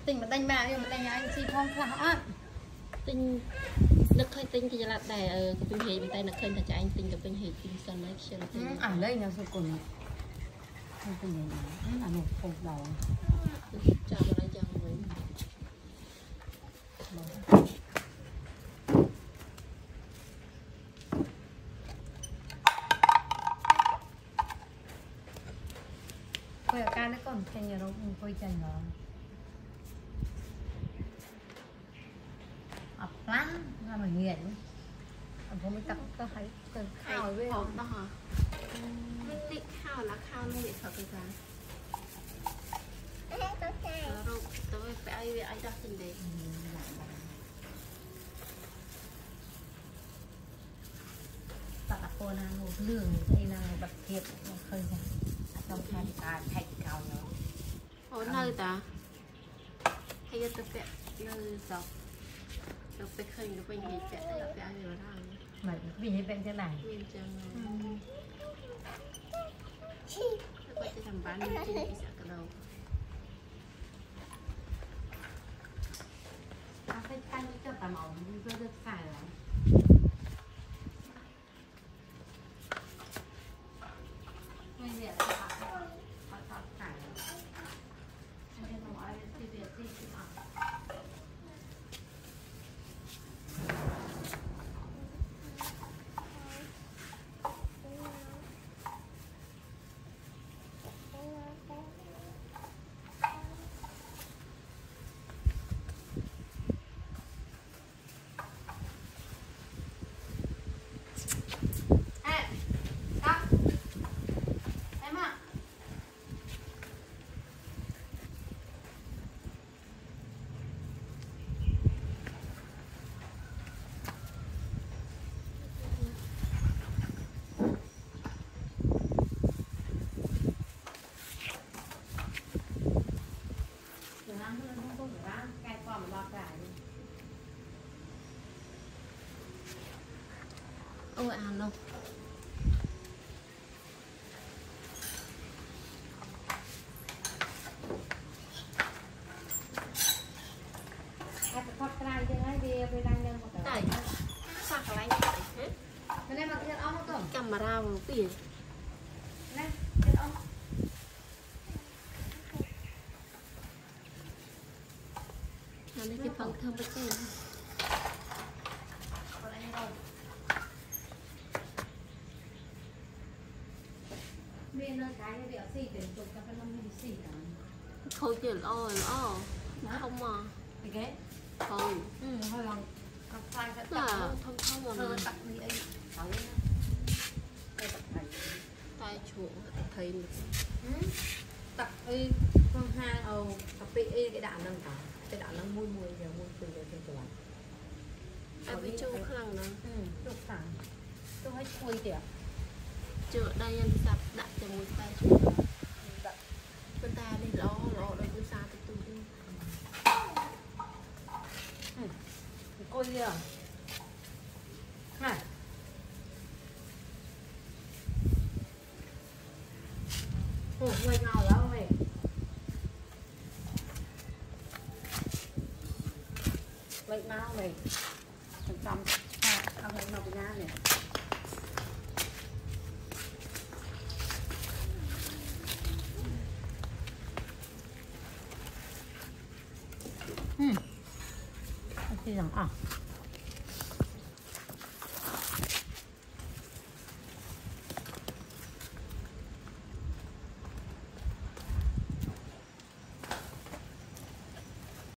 tình mà đánh bà nhưng mà đánh anh chị phong khá tình nước hơi tinh thì là để cái bình hệ bên tay nước hơi là cho anh tinh được bình hệ tinh sơn lấy sơn ảnh đây là số cùng không tình hình là một phục đầu cho vào đây cho với quay ở ca nó còn chanh nhà đâu quay chanh rồi ập lắm ra mà nghiền không mới tập có thấy khao với không đó hả mình tích khao là khao luôn để thật ra rồi tôi phải ai đó tình đề tập cô nào một lường đây là bật thiệp khơi ra trong hai ta thạch cao nữa ở nơi ta hay tôi phải nơi dọc được phải khơi được bên gì chạy là phải ăn rồi đó mà vì như bên thế này nguyên chân có thể làm bán trên cái sạc đầu phải canh cho tà màu tôi được xài rồi bây giờ là họ xài bây giờ nói thì việc gì cũng ôi à đâu thoát cái chứ ấy về đang lên một tại sao cái này hết cái này mà cái ống nó cầm camera một cái gì này cái ống nó lấy cái phần thơm với cái bên nơi cái việc xì để chụp cho cái lông đi xì đó thôi chứ lo không mà cái thôi thôi lòng là thông thông mà mình tặng đi ấy tay chủ thấy tập y con hai tập bị cái đạn nâng cả cái đạn nâng mùi giờ mùi từ trên cửa anh bị chung khăn nữa chụp thẳng tôi hay quay kìa chợ đây anh sập đặt cho một tay chủ bên ta đi lo đây cứ xa từ từ đi cô gì à này người nào đó mày lấy máu mày trong ăn lấy nó cái này thì rằng